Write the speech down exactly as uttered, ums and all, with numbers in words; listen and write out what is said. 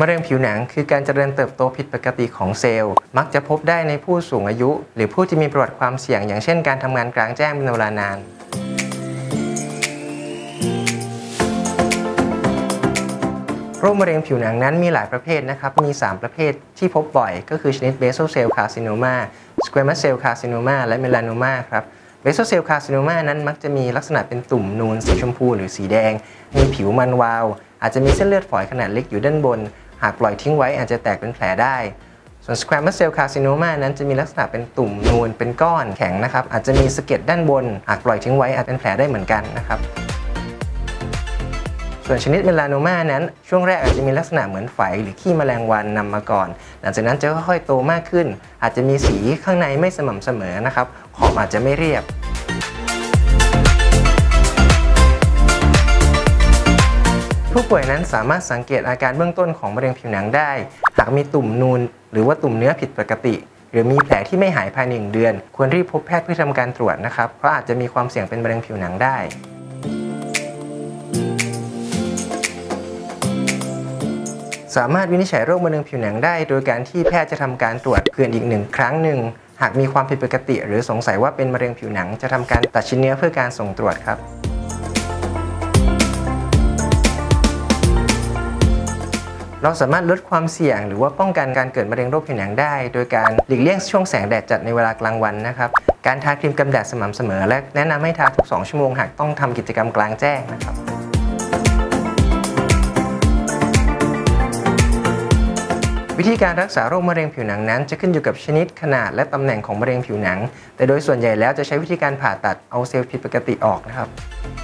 มะเร็งผิวหนังคือการเจริญเติบโตผิดปกติของเซลล์มักจะพบได้ในผู้สูงอายุหรือผู้ที่มีประวัติความเสี่ยงอย่างเช่นการทำงานกลางแจ้งเป็นเวลานานโรคมะเร็งผิวหนังนั้นมีหลายประเภทนะครับมีสามประเภทที่พบบ่อยก็คือชนิด basal cell carcinoma squamous cell carcinoma และ melanoma ครับ basal cell carcinoma นั้นมักจะมีลักษณะเป็นตุ่มนูนสีชมพูหรือสีแดงมีผิวมันวาวอาจจะมีเส้นเลือดฝอยขนาดเล็กอยู่ด้านบนหากปล่อยทิ้งไว้อาจจะแตกเป็นแผลได้ส่วน squamous cell carcinoma นั้นจะมีลักษณะเป็นตุ่มนูนเป็นก้อนแข็งนะครับอาจจะมีสะเก็ดด้านบนหากปล่อยทิ้งไว้อาจเป็นแผลได้เหมือนกันนะครับส่วนชนิดเมลานโมมานั้นช่วงแรกอาจจะมีลักษณะเหมือนไฝหรือขี้แมลงวันนำมาก่อนหลังจากนั้นจะค่อยๆโตมากขึ้นอาจจะมีสีข้างในไม่สม่ำเสมอนะครับขอบอาจจะไม่เรียบผู้ป่วยนั้นสามารถสังเกตอาการเบื้องต้นของมะเร็งผิวหนังได้หากมีตุ่มนูนหรือว่าตุ่มเนื้อผิดปกติหรือมีแผลที่ไม่หายภายในหนึ่งเดือนควรรีบพบแพทย์เพื่อทำการตรวจนะครับเพราะอาจจะมีความเสี่ยงเป็นมะเร็งผิวหนังได้สามารถวินิจฉัยโรคมะเร็งผิวหนังได้โดยการที่แพทย์จะทำการตรวจเพื่อนอีกหนึ่งครั้งหนึ่งหากมีความผิดปกติหรือสงสัยว่าเป็นมะเร็งผิวหนังจะทำการตัดชิ้นเนื้อเพื่อการส่งตรวจครับเราสามารถลดความเสี่ยงหรือว่าป้องกันการเกิดมะเร็งโรคผิวหนังได้โดยการหลีกเลี่ยงช่วงแสงแดดจัดในเวลากลางวันนะครับการทาครีมกันแดดสม่ำเสมอและแนะนำให้ทาทุกสองชั่วโมงหากต้องทำกิจกรรมกลางแจ้งนะครับวิธีการรักษาโรคมะเร็งผิวหนังนั้นจะขึ้นอยู่กับชนิดขนาดและตำแหน่งของมะเร็งผิวหนังแต่โดยส่วนใหญ่แล้วจะใช้วิธีการผ่าตัดเอาเซลล์ผิดปกติออกนะครับ